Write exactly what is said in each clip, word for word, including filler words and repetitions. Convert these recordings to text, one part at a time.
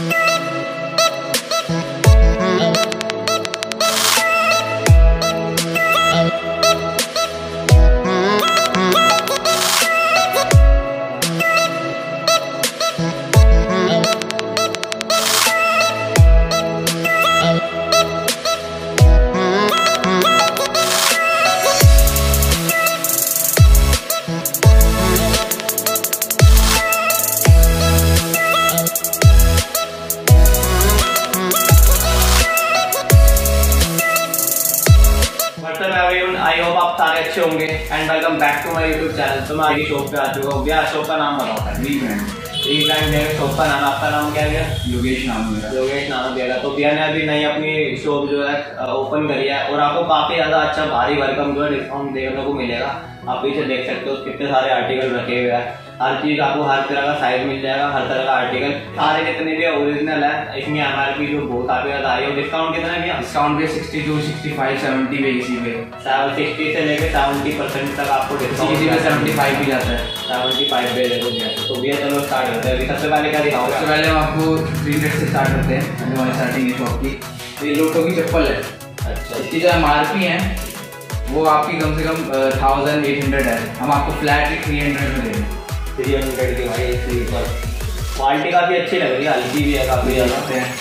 I hope आप सारे अच्छे होंगे and welcome back to my YouTube channel. तो मैं आगे शॉप पे आ चुका हूँ। भैया शॉप का नाम बताओ। वी ब्रांड वी ब्रांड है शॉप का नाम। आपका नाम क्या है? योगेश नाम है मेरा। योगेश नाम दिया। तो भैया ने अभी नई अपनी शॉप जो है ओपन करी है और आपको काफी ज्यादा अच्छा भारी भरकम जो है डिस्काउंट देखने को मिलेगा। आप पीछे देख सकते हो कितने सारे आर्टिकल रखे हुए हैं। हर चीज आपको हर तरह का साइज मिल जाएगा, हर तरह का आर्टिकल सारे जितने भी ओरिजिनल है। इसमें एमआरपी जो बहुत काफी ज्यादा आई है। डिस्काउंट कितना है? डिस्काउंट पे sixty two, sixty five, seventy पे इसी पे सिक्सटी से लेकर सेवेंटी परसेंट तक आपको डिस्काउंट। किसी में सेवेंटी फाइव भी जाता है। सेवेंटी फाइव पे देखो भैया। तो भैया चलो स्टार्ट करते हैं। अभी सबसे पहले क्या दिखाओगे? सबसे पहले हम आपको थ्री हंड्रेड से स्टार्ट करते हैं। हमारी स्टार्टिंग है शॉप की। तो ये लोटो की चप्पल है। अच्छा, इसकी जो एमआरपी है वो आपकी कम से कम थाउजेंड एट हंड्रेड है। हम आपको फ्लैट थ्री हंड्रेड में देंगे। थ्री हंड्रेड की भाई स्लीपर क्वालिटी काफ़ी अच्छी लग रही है, हल्की भी है काफ़ी ज़्यादा।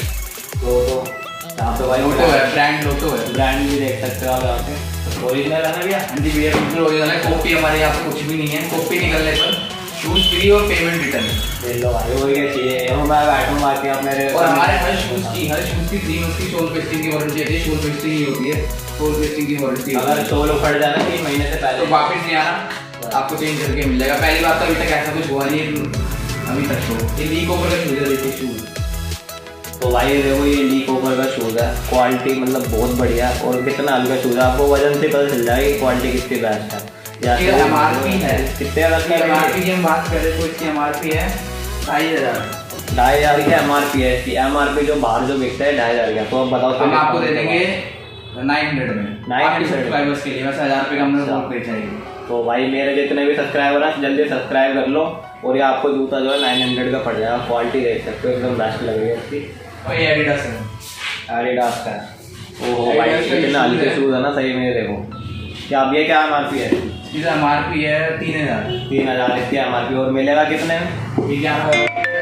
तो यहाँ पे भाई लोटो है, ब्रांड लोटो है। ब्रांड भी देख सकते हो आप यहाँ पे। ओरिजिनल है ना भैया? हाँ जी भैया बिल्कुल ओरिजिनल है। कॉपी हमारे यहाँ पे कुछ भी नहीं है। कॉपी निकलने पर शूज़ फ्री और पेमेंट रिटर्न। ले लो भाई, वो क्या चाहिए। मैं बैठूँ आके आप मेरे। और हमारे हर शूज़ की हर शूज़ की तीन उसकी सोल पेस्टिंग की वारंटी होती है। सोल पेस्टिंग ही होती है, सोल पेस्टिंग की वारंटी। अगर सोल उखड़ जाना तीन महीने से पहले तो वापस नहीं आना, आपको चेंज करके मिल जाएगा। पहली बात तो अभी तक ऐसा कुछ हुआ नहीं अभी तक। तो ये लीक ओवर का शूज़ है, देखिए शूज़। तो भाई देखो ये लीक ओवर का शूज़ है। क्वालिटी मतलब बहुत बढ़िया है और कितना हल्का शूज़ है। आपको वजन से पता चल जाएगा कि क्वालिटी कितनी बेस्ट है। एमआरपी है कितने अगर एमआरपी की हम बात करें तो इसकी एमआरपी है ढाई हजार ढाई हजार की एमआरपी है इसकी। एमआरपी जो बाहर जो बिकता है ढाई हजार का। तो अब बताओ हम आपको दे देंगे नाइन हंड्रेड में। नाइन हंड्रेड सब्सक्राइबर्स के लिए वैसे हजार रुपये का हमने बहुत पे चाहिए। तो भाई मेरे जितने भी सब्सक्राइबर हैं जल्दी सब्सक्राइब कर लो और ये आपको जूता जो है नाइन हंड्रेड का पड़ जाएगा। क्वालिटी देख सकते हो एकदम बेस्ट लग रही है इसकी। और ये एडिडास है। एडिडास का है। ओहो भाई इतना हल्के शूज़ है ना सही में। देखो क्या अब ये क्या एमआरपी है? इसकी एमआरपी है तीन हजार तीन हजार इसकी एमआरपी। और मिलेगा कितने में? एक हजार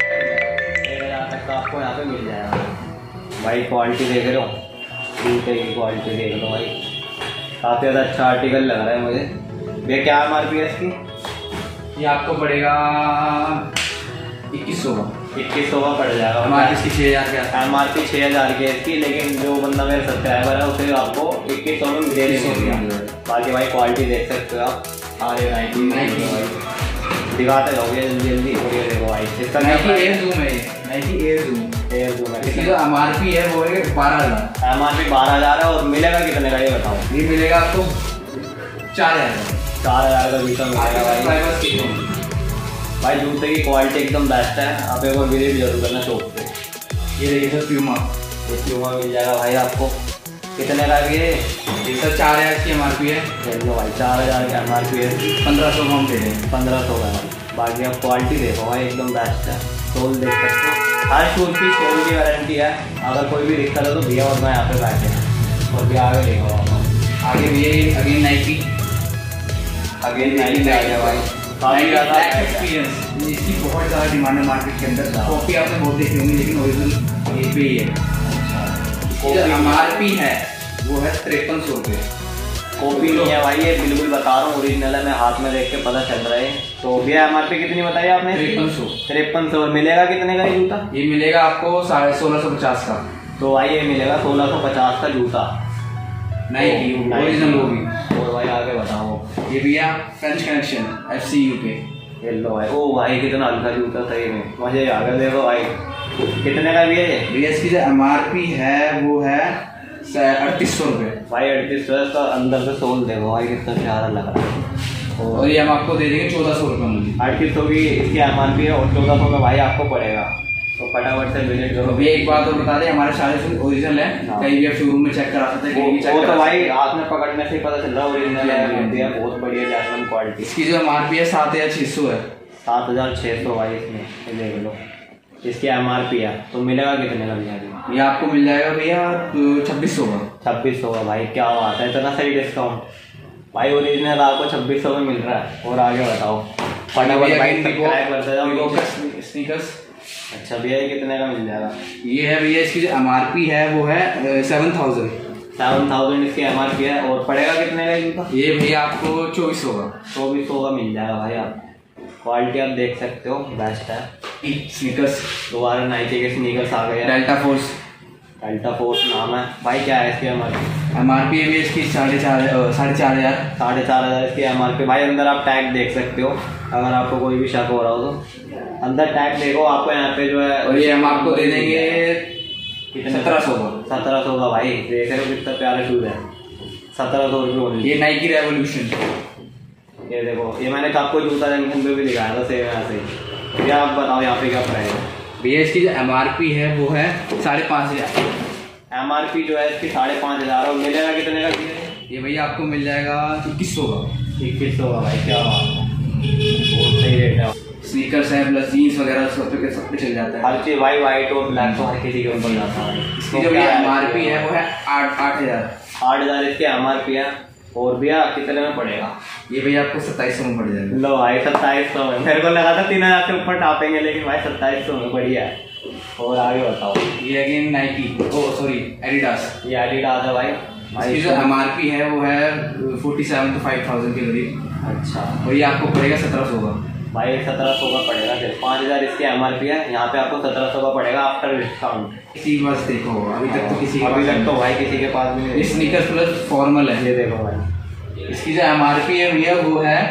तक तो आपको यहाँ पे मिल जाएगा। भाई क्वालिटी देख रहे हो, जूते की क्वालिटी देख लो भाई। काफ़ी ज़्यादा अच्छा आर्टिकल लग रहा है मुझे। भैया क्या एमआरपी है इसकी? ये आपको पड़ेगा इक्कीस सौ का। इक्कीस सौ का पड़ जाएगा। एमआरपी इसकी छः हजार का। एमआरपी छः हजार की है इसकी। लेकिन जो बंदा मेरा सब्सक्राइबर है उसे आपको इक्कीस सौ में मिलेगी। बाकी भाई क्वालिटी देख सकते हो आप। अरे नाइटी भाई दिखाते रहोगे जल्दी जल्दी। ये देखो भाई इसका नाइकी एयर जूम है। Nike air zoom air zoom है। इसकी जो एमआरपी है वो है बारह हजार। एमआरपी बारह हजार है। और मिलेगा कितने का ये बताओ? ये मिलेगा आपको चार हजार चार हजार का जूता मिलेगा भाई। भाई जूते की क्वालिटी एकदम बेस्ट है। आप एक बार विजिट जरूर करना शॉप पे। ये देखिए सर प्यूमा। ये प्यूमा मिल जाएगा भाई आपको। कितने का ये? ये सर चार हजार की एमआरपी है। चलो भाई चार हजार की एमआरपी है। पंद्रह सौ का हम दे दें। पंद्रह सौ का। बाकी आप क्वालिटी देखो भाई एकदम बेस्ट है। सोल देख सकते हो, हर शूज़ की सोल की वारंटी है। अगर कोई भी दिक्कत है तो भैया और मैं यहाँ पे बैठे हैं। और भैया आगे देखो आप। आगे भी अगेन नाइकी अगेन नाइकी आ गया भाई। काफ़ी ज़्यादा एक्सपीरियंस। इसकी बहुत ज़्यादा डिमांड है मार्केट के अंदर। कॉपी आपने बहुत देखी होंगी लेकिन ओरिजिनल ये पे ही है। जो एमआरपी है वो है तिरपन सौ रुपये। कॉपी नहीं है भाई, ये बिल्कुल बता रहा हूँ ओरिजिनल है। मैं हाथ में देख के पता चल रहा है। तो भैया एमआरपी कितनी बताई आपने? तिरपन सौ। तिरपन सौ। मिलेगा कितने का ये जूता? ये मिलेगा आपको साढ़े सोलह सौ पचास का। तो भाई ये मिलेगा सोलह सौ पचास का जूता नाइकी ओरिजिनल होगी। और भाई आगे बताओ। ये भैया French Connection F C U K. ये लो भाई। ओ भाई कितना हल्का जूता सही में मजे आ गए। देखो भाई कितने का भी है ये? भैया इसकी जो एमआरपी है वो है अड़तीस सौ रुपये। भाई अड़तीस सौ का अंदर से सोल देखो भाई कितना प्यारा लग रहा है। और ये हम आपको दे देंगे चौदह सौ रुपये में। अड़तीस सौ की इसकी एमआरपी है और चौदह सौ में भाई आपको पड़ेगा। तो फटाफट से विजिट करो। भैया एक बात और बता दें, हमारे सारे शूज ओरिजिनल है। कहीं भी आप शोरूम में चेक करा सकते हैं। कहीं भी चेक वो तो भाई सकते हाथ में पकड़ने से ही पता चल रहा है ओरिजिनल है। बहुत बढ़िया जैस्मिन क्वालिटी। इसकी जो एमआरपी है सात हजार छः सौ है। सात हजार छः सौ भाई इसमें देख लो। इसकी एम आर पी है तो मिलेगा कितने का भैया? ये आपको मिल जाएगा भैया छब्बीस सौ का। छब्बीस सौ का भाई, क्या बात है, इतना सही डिस्काउंट भाई। ओरिजिनल आपको छब्बीस सौ में मिल रहा है। और आगे बताओ फटाफट भाई, सब्सक्राइब करते जाओ। स्नीकर्स अच्छा भैया, ये कितने का मिल जाएगा? ये है भैया, इसकी जो एम आर पी है वो है सेवन थाउजेंड सेवन थाउजेंड इसकी एम आर पी है। और पड़ेगा कितने का इनका? ये भैया आपको चौबीस सौ का। चौबीस सौ का मिल जाएगा भाई। आप क्वालिटी आप देख सकते हो, बेस्ट है। स्नीकर्स दोबारा नाइकी के स्नीकर्स आ गए। डेल्टा फोर्स, डेल्टा फोर्स नाम है भाई। क्या है इसकी M R P? M R P भी इसकी साढ़े चार साढ़े चार हज़ार साढ़े चार हज़ार इसकी एम आर पी भाई। अंदर आप टैग देख सकते हो, अगर आपको कोई भी शक हो रहा हो तो अंदर टैग देखो। आपको यहाँ पे जो है, और ये हम आपको दे देंगे कितने? सत्रह सौ का। सत्रह सौ का भाई, देख रहे हो कितना प्यारा शूज है। सत्रह सौ रुपये। ये नाइकी रेवोल्यूशन, ये देखो, ये मैंने आपको जूता जंक्शन पे भी दिखाया था सेम यहाँ से। भैया आप बताओ यहाँ पे क्या प्राइस है? भैया इसकी जो एम आर पी है वो है साढ़े पाँच हज़ार। एम आर पी जो है इसकी साढ़े पाँच हज़ार और मिलेगा कितने का? ये भैया आपको मिल जाएगा इक्कीस सौ का। इक्कीस सौ का भाई, क्या बात है, बहुत सही रेट है। स्नीकर्स है प्लस जीन्स वगैरह सब पे सब पे चल जाता है। हर चीज भाई, वाइट और ब्लैक तो हर किसी के ऊपर जाता है। इसकी जो एम आर पी है वो है आठ आठ हज़ार आठ हज़ार इसकी एम आर पी है। और भैया कितने में पड़ेगा? ये भैया आपको सत्ताईस सौ में पड़ जाएगा। लो भाई, सत्ताईस सौ में। मेरे को लगा था तीन हज़ार से ऊपर टापेंगे, लेकिन भाई सत्ताईस सौ में बढ़िया है। और आगे बताओ। ये again Nike, oh sorry Adidas. ये एडिडास है भाई। इसकी जो एम आर पी है वो है forty seven two five thousand के करीब। अच्छा, और ये आपको पड़ेगा सत्रह सौ का भाई। सत्रह सौ का पड़ेगा। पाँच हज़ार इसकी एम आर पी है, यहाँ पे आपको सत्रह सौ का पड़ेगा आफ्टर डिस्काउंट। किसी के पास देखो, अभी तक तो किसी अभी तक तो भाई किसी के पास भी नहीं। स्नीकर्स प्लस फॉर्मल है। ये देखो भाई, इसकी जो एम आर पी है भैया वो है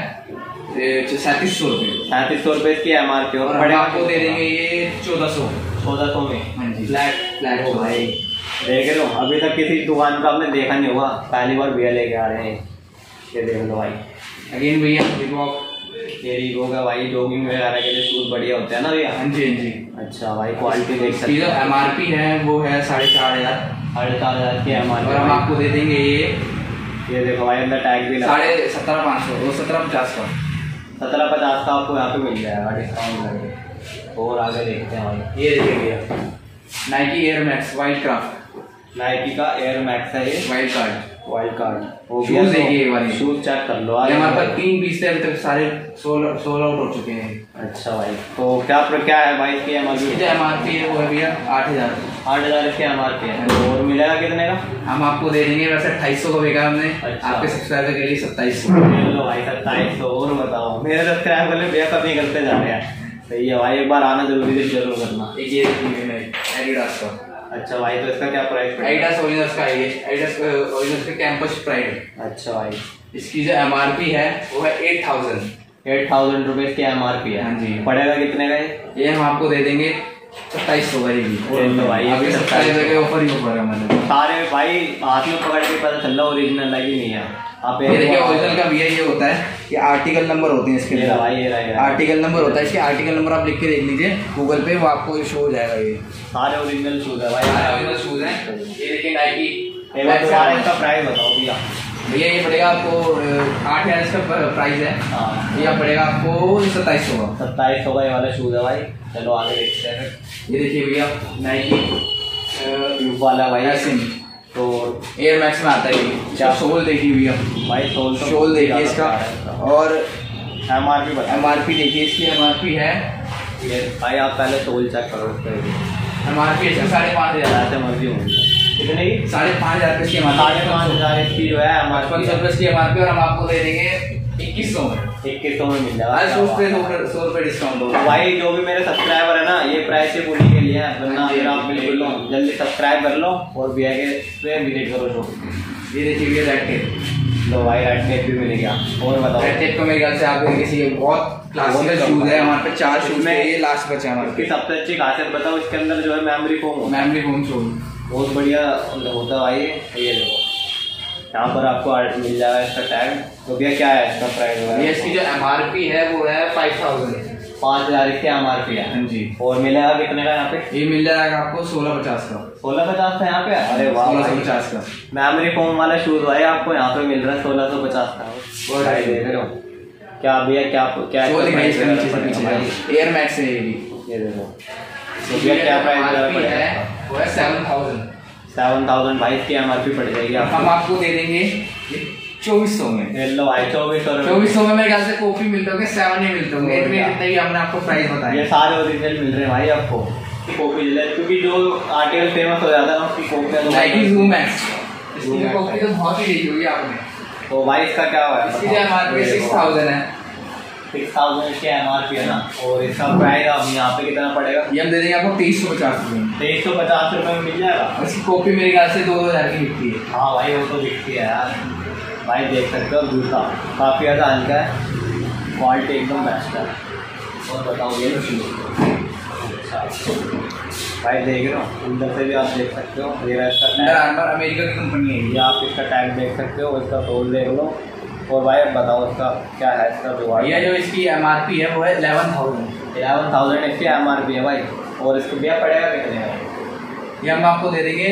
सैंतीस सौ रुपये। सैंतीस सौ रुपये इसकी एम आर पी। और हम आपको दे देंगे ये चौदह सौ चौदह सौ में। हाँ जी, फ्लैट फ्लैट हो भाई। देख रहे हो, अभी तक किसी दुकान पर आपने देखा नहीं होगा, पहली बार भैया लेके आ रहे हैं। ये देख लो भाई। अगेन भैया रिबॉक, ये रिबॉक है भाई। जॉगिंग वगैरह के लिए शूज बढ़िया होते हैं ना भैया? हाँ जी हाँ जी। अच्छा भाई, क्वालिटी देख सकते हो। एम आर पी है वो है साढ़े चार हज़ार साढ़े चार हज़ार की एम आर पी। और हम आपको दे देंगे ये ये देखो भाई, अंदर टैग भी साढ़े सत्रह पाँच सौ वो सत्रह पचास का। सत्रह पचास का आपको यहाँ पे मिल जाएगा डिस्काउंट करके। और आगे देखते हैं भाई। ये देखिए भैया, Nike air max wild craft. Nike का एयर मैक्स है ये, wild card. Wild card shoes देखिए वाले, शूज चेक कर लो। हमारे पास तीन पीस थे, अभी तक सारे सोल सोल आउट हो चुके हैं। अच्छा भाई, तो क्या क्या है भाई इसकी M R P? M R P है वो है भैया आठ हज़ार आठ हज़ार इसकी एम आर पी है। और मिलेगा कितने का? हम आपको दे देंगे वैसे अट्ठाईस सौ का बेगा हमने। अच्छा। आपके सब्सक्राइबर के लिए सत्ताईस सौ। लो भाई सत्ताईस सौ। और बताओ, मेरे सब्सक्राइबर वाले भैया कभी करते जा रहे हैं। सही है भाई, एक बार आना जरूरी है, जरूर करना। एक ये एडिडास का। अच्छा भाई, तो इसका क्या प्राइस है? एडिडास ओरिजिनल्स का है ये, एडिडास ओरिजिनल्स का कैंपस प्राइड। अच्छा भाई, इसकी जो एम आर पी है वो है eight thousand eight thousand rupees की एम आर पी है। हाँ जी। पड़ेगा कितने का ये? ये हम आपको दे देंगे सत्ताईस सौ का। तो भाई अभी सत्ताईस के ऊपर ही ऊपर है मैंने सारे भाई हाथ में पकड़ के पता चल रहा ओरिजिनल है कि नहीं है। आप ये देखिए, ओरिजिनल का भैया ये होता है कि आर्टिकल नंबर होते हैं इसके ये भाई, ये रहा आर्टिकल नंबर होता है। इसके आर्टिकल नंबर आप लिख के देख लीजिए गूगल पे, वो आपको शो हो जाएगा। ये सारे ओरिजिनल शूज है भाई, सारे ओरिजिनल शूज हैं। ये देखिए नाइकी। एक बार दोबारा इसका प्राइस बताओ भैया। भैया ये पड़ेगा आपको आठ हज़ार इसका प्राइस है। हाँ, ये पड़ेगा आपको सत्ताईस सौ का। सत्ताईस सौ का ये वाला शूज है भाई। चलो आगे देखते हैं। ये देखिए भैया नाइकी वाला भाई, तो एयर मैक्स में आता है ये। क्या सोल देखिए भैया भाई, सोल तो सोल देखिए इसका। और एम आर पी बता। एम आर पी देखिए, इसकी एम आर पी है ये भाई, आप पहले सोल चेक करो। एम आर पी इसका साढ़े पाँच हज़ार ऐसे मर्जी होंगी। कितने की? साढ़े पाँच हज़ार इसकी साढ़े पाँच हज़ार इसकी जो है एम आर पचपन सौ रुपये इसकी एम आर पी। और हम आपको दे देंगे इक्कीस सौ में। इक्कीस सौ में मिल जाएगा। सौ रुपये सौ रुपये डिस्काउंट होगा भाई। जो भी मेरे सब्सक्राइबर है ना, ये प्राइस से पूरी के लिए है, वरना फिर आप बिल्कुल लो जल्दी सब्सक्राइब कर लो और भैया के पे विजिट करो शो। ये देखिए भैया रेड टेप। लो भाई, रेड टेप भी मिलेगा। और बताओ, रेड टेप का मेरे ख्याल से आपको किसी बहुत क्लासिकल शूज है हमारे पे। चार शूज में ये लास्ट बचा हमारे इसकी सबसे अच्छी खासियत बताओ, इसके अंदर जो है memory foam memory foam shoes बहुत बढ़िया होता है भाई। ये देखो, यहाँ पर आपको मिल जाएगा इसका टैग। तो भैया क्या है इसका प्राइस? ये इसकी जो एम आर पी है वो है फाइव थाउजेंड पाँच हज़ार इसकी एम आर पी है। हाँ जी। और मिलेगा कितने का यहाँ पे? ये मिल जाएगा आपको सोलह पचास का। सोलह पचास का यहाँ पे? अरे वाह, सोलह सौ पचास का मेमोरी फोम वाला शूज भाई आपको यहाँ पे मिल रहा है सोलह सौ पचास का। भाई देख रहे हो क्या भैया, क्या क्या एयर मैक्स है ये भी। ये देखो, तो भैया क्या प्राइस है वो है सेवन थाउजेंड सेवन थाउजेंड भाई इसकी एम आर पी पड़ जाएगी आपको। हम आपको दे देंगे चौबीस सौ में। लो भाई चौबीस सौ चौबीस सौ में मेरे ख्याल से कॉपी मिलते होंगे, सेवन ही मिलते होंगे, इतने जितने भी हमने आपको प्राइस बताया। ये सारे ओरिजिनल मिल रहे हैं भाई आपको कॉपी, क्योंकि जो आर्टिकल फेमस हो जाता है उसकी कॉपी नाइकी ज़ूम एक्स, इसकी कॉपी तो बहुत ही देखी होगी आपने। तो भाई इसका क्या हुआ है? इसकी M R P six thousand है। सिक्स थाउजेंड इसकी एम आर पी है ना, और इसका प्राइस अब यहाँ पे कितना पड़ेगा? ये हम दे देंगे आपको तेईस सौ पचास रुपये में। तेईस सौ पचास रुपये में मिल जाएगा। और इसकी कॉपी मेरे ख्याल से दो दो हज़ार की बिकती है। हाँ भाई वो तो बिकती है यार। भाई देख सकते हो जूता काफ़ी ज़्यादा हल्का है, क्वालिटी एकदम बेस्ट है। और बताओ ये भाई देख रहे हो अंदर से भी आप देख सकते हो, ये इसका टैग अमेरिका की कंपनी है, ये आप इसका टैग देख सकते हो, इसका सोल देख लो। और भाई अब बताओ इसका क्या है इसका जो ये जो इसकी एम आर पी है वो है इलेवन थाउजेंड इलेवन थाउजेंड इसकी एम आर पी है भाई। और इसको भैया पड़ेगा कितने का? ये हम आपको दे देंगे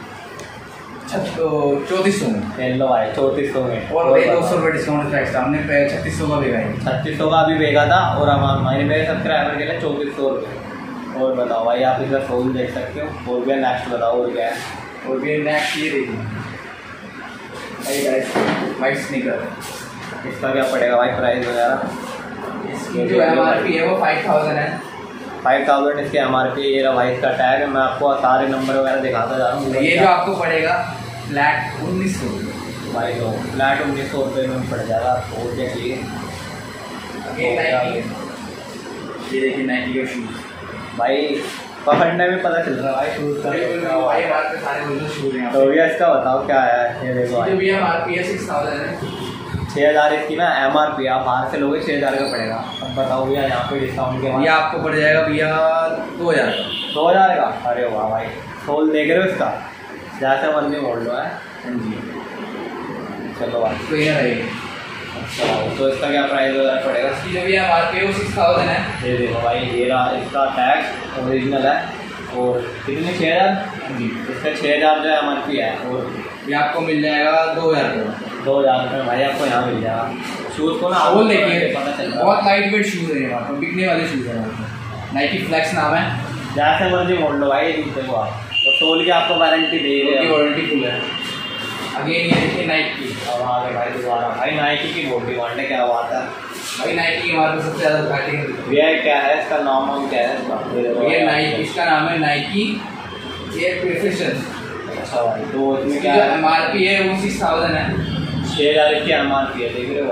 चौंतीस सौ में। लो भाई चौंतीस सौ में, और भाई दो सौ रुपये डिस्काउंट एक्स्ट्रा हमने छत्तीस सौ का भी है, छत्तीस सौ का भी बेगा था। और अब हमारे मेरे सब्सक्राइबर के लिए चौंतीस सौ रुपये। और बताओ भाई आप इसका सोल देख सकते हो। और भैया नेक्स्ट बताओ और क्या है? और भैया नेक्स्ट ये देखिए वाइट स्नीकर, इसका क्या पड़ेगा भाई प्राइस वगैरह? इसकी जो एम आर पी है वो फाइव थाउजेंड है। फाइव थाउजेंड इसकी एम आर पी। ये रहा भाई इसका टैग है, मैं आपको सारे नंबर वगैरह दिखाता जा रहा हूँ। ये जो आपको पड़ेगा फ्लैट उन्नीस सौ भाई तो फ्लैट उन्नीस सौ रुपये में पड़ जाएगा आपको। और क्या चाहिए? ये देखिए नाइकी का शूज़ भाई पकड़ने में पता चल रहा है भाई शूज़ का। भाई बात पे सारे ओरिजिनल शूज़ हैं। तो भैया इसका बताओ क्या है? ये देखो जो भी एम आर पी है सिक्स थाउजेंड है। छः हज़ार इसकी ना एम आर पी, आप बाहर से लोगे छः हज़ार का पड़ेगा। अब बताओ भैया यहाँ पे डिस्काउंट के बाद ये आपको पड़ जाएगा भैया दो हज़ार का। दो हज़ार का? अरे वाह भाई, सोल देख रहे हो इसका, जैसे मर्जी मोड़ लो है। हाँ जी चलो भाई तो ये रहेगा। अच्छा तो इसका क्या प्राइस वगैरह पड़ेगा? इसकी जो भी एम आर पी है वो सिक्स थाउजेंड है। ये देखो भाई ये रहा इसका टैग ओरिजिनल है। और कितने? छः हज़ार जी इसका छः हज़ार जो एम आर पी है। और ये आपको मिल जाएगा दो हज़ार का। दो हज़ार रुपये भाई आपको यहाँ मिल जाएगा। शूज़ को ना वो देखिए पता चल रहा है, बहुत लाइट वेट शूज़ है यहाँ पर, बिकने वाले शूज़ है। नाइकी फ्लेक्स नाम है। जैसे मर्जी मोड़ लो भाई जूते को आप। और सोल की आपको वारंटी दे रहे हैं, वारंटी फुल है। अगेन ये देखिए नाइकी। अब आ गए भाई दोबारा भाई नाइकी की बॉडी वांडे क्या बात है भाई नाइकी की हमारे सबसे ज़्यादा दुकानें हैं। भैया क्या है इसका नाम वाम क्या है इसका? ये नाइकी, इसका नाम है नाइकी एयर प्रोफेशन। अच्छा भाई तो इसमें क्या एम आर पी है वो सिक्स थाउजेंड है। छः हज़ार की एम आर पी है, देख रहे हो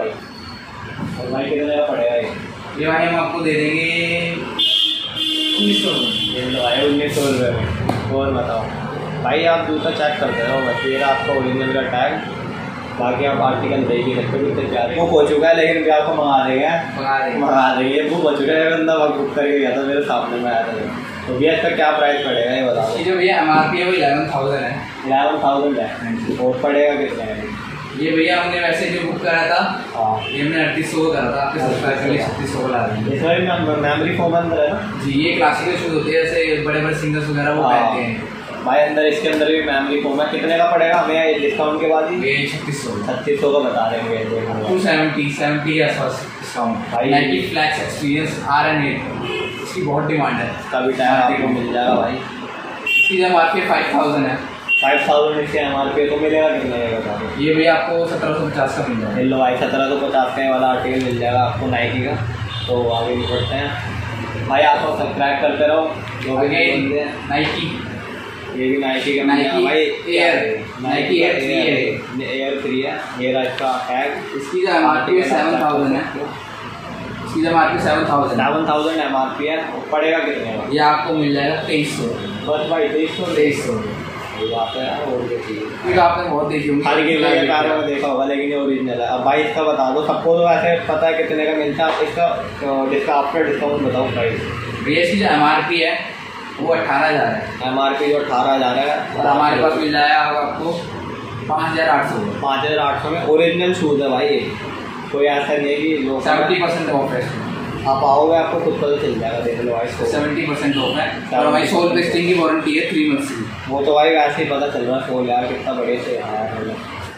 भाई। और भाई कितने का पड़ेगा ये? ये भाई हम आपको दे देंगे उन्नीस सौ रुपये भाई, उन्नीस सौ रुपये में। और बताओ भाई आप जूता चेक करते रहो बस। ये आपका ओरिजिनल का टैग, बाकी आप आर्टिकल देख ही सकते हो कितने प्यारे। बुक हो चुका है लेकिन भैया आपको मंगा देंगे मंगा देंगे मंगा देंगे बुक हो चुका है। बंदा बुक करके गया था मेरे सामने में आया था। तो भैया इसका क्या प्राइस पड़ेगा ये बताओ? ये जो भैया एम आर पी है वो इलेवन थाउजेंड है। इलेवन थाउजेंड है। और पड़ेगा कितने में? ये भैया हमने वैसे जो बुक करा था हाँ ये हमने अड़तीस सौ करा था, आपके सब्सक्राइब के लिए छत्तीस सौ ला देंगे। इसमें मेमोरी फोम अंदर है ना जी। ये क्लासिकल शूज होते हैं जैसे बड़े बड़े सिंगर्स वगैरह वो पहनते हैं भाई। अंदर इसके अंदर भी मेमोरी फोम है। कितने का पड़ेगा हमें डिस्काउंट के बाद ही? ये छत्तीस सौ छत्तीस सौ का बता देंगे। टू सेवेंटी सेवेंटी के आसपास डिस्काउंट भाई। Nike flex experience R N eight, इसकी बहुत डिमांड है। इसका भी टाइम आपको मिल जाएगा भाई। इसकी M R P five thousand है। फाइव थाउजेंड इसके एम आर पी तो मिलेगा कितने का बता दो? ये भैया आपको सत्रह सौ पचास का मिल जाएगा। लो भाई सत्रह सौ पचास का वाला आर्टिकल मिल जाएगा आपको नाइकी का। तो आगे भी बढ़ते हैं भाई, आपको सब्सक्राइब करते रहो जो भी नाइकी। ये भी नाइकी का नाइकी भाई एयर, नाइकी एयर थ्री है। एयर थ्री है। ये रहा इसका टैग। इसकी जो एम आर पी है सेवन थाउजेंड है। इसकी M R P seven thousand seven thousand M R P है। पड़ेगा कितने का? ये आपको मिल जाएगा तेईस सौ बस भाई तेईस सौ तेईस सौ बात है। और फिर आपने बहुत देखी होंगी हर के लिए कार्य में देखा होगा लेकिन ये ओरिजिनल है। अब भाई इसका बता दो सबको, तो वैसे पता है कितने का मिलता है इसका, जिसका आफ्टर डिस्काउंट बताओ प्राइस। भैया इसकी जो एम आर पी है वो अट्ठारह हज़ार है। एम आर पी जो अठारह हज़ार है और हमारे पास मिल जाएगा आपको पाँच हज़ार आठ सौ पाँच हज़ार आठ सौ में। ओरिजिनल शूज़ है भाई, ये कोई ऐसा नहीं है कि लोग सेवेंटी परसेंट ऑफ है। आप आओगे आपको खुद पता चल जाएगा, देख लो भाई। सेवेंटी परसेंट ऑफ है और हमारी सोल टेस्टिंग की वारंटी है थ्री मंथ्स की। वो तो भाई वैसे ही पता चल रहा है सोल यार कितना बड़े से आया है।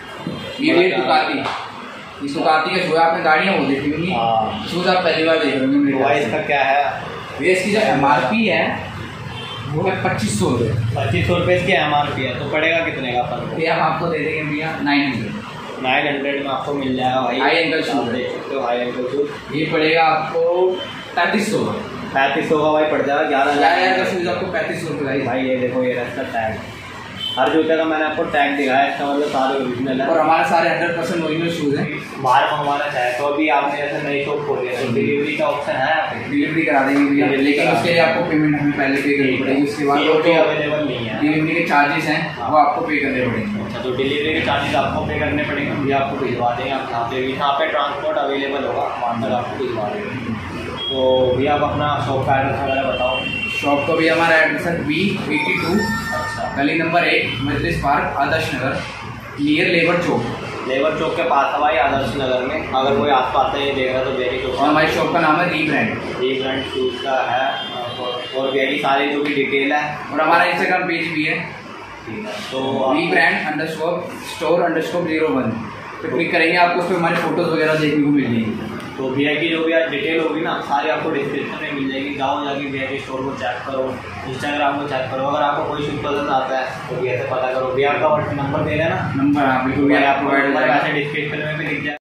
ये दुकाती इस दुकाती का शूज आपने गाड़ियाँ वो देखी होंगी, शूज आप पहली बार देख रहे होंगे। भाई इसका क्या है? ये इसकी जो एम आर पी है वो है पच्चीस सौ रुपये। पच्चीस सौ रुपये इसकी एम आर पी है, तो पड़ेगा कितने का अपन? ये हम आपको दे देंगे भैया नाइन हंड्रेड नाइन हंड्रेड में आपको मिल जाएगा भाई। हाई एंकल शूज देख सकते हो, हाई एंकल शूज। ये पड़ेगा आपको पैंतीस सौ पैंतीस सौ का भाई पड़ जाएगा। ग्यारह हज़ार का शूज आपको पैंतीस सौ रुपये का। भाई ये देखो, ये रहा इसका टैग। हर जूते का मैंने आपको टैग दिखाया, इसका मतलब सारे ओरिजिनल है और हमारे सारे हंड्रेड परसेंट ओरिजिनल शूज हैं। बाहर मंगवाना चाहे तो अभी आपने जैसे नई शॉप खोली है तो डिलीवरी का ऑप्शन है यहाँ पे? डिलीवरी करा देंगे भैया, लेकिन उसके लिए आपको पेमेंट हमें पहले पे करनी पड़ेगी। उसके बाद वो जो अवेलेबल नहीं है, डिलीवरी के चार्जेस हैं वो आपको पे करने पड़ेंगे। अच्छा, तो डिलीवरी के चार्जेस आपको पे करने पड़ेंगे, भैया आपको भिजवा देंगे। आप यहाँ पे भी यहाँ पे ट्रांसपोर्ट अवेलेबल होगा, वहाँ तक आपको भिजवा देंगे। तो भैया आप अपना शॉप का एड्रेस वगैरह बताओ। शॉप का भी हमारा एड्रेस है बी एटी टू, अच्छा, गली नंबर एक, Majlis park, Adarsh Nagar, near labour Chowk. Labour Chowk के पास है भाई, आदर्श नगर में। अगर कोई आस पास है ये देख रहा है तो बेरी चौक। और हमारी शॉप का नाम है रीब्रांड। रीब्रांड शूज़ का है, और बेरी सारी जो भी डिटेल है। और हमारा इंस्टाग्राम पेज भी है, ठीक है। तो rebrand under score store under score zero one पे क्लिक करेंगे, आपको उस पर हमारी फोटोज़ वगैरह देखने को मिल जाएगी। तो भैया की जो भी आज डिटेल होगी ना सारी आपको डिस्क्रिप्शन में मिल जाएगी। जाओ जाके भैया के स्टोर को चेक करो, इंस्टाग्राम को चेक करो। अगर आपको कोई शूज पसंद आता है तो भैया से पता करो। भैया का नंबर दे देना, नंबर आप बिल्कुल आपको डिस्क्रिप्शन में भी दिख जाए।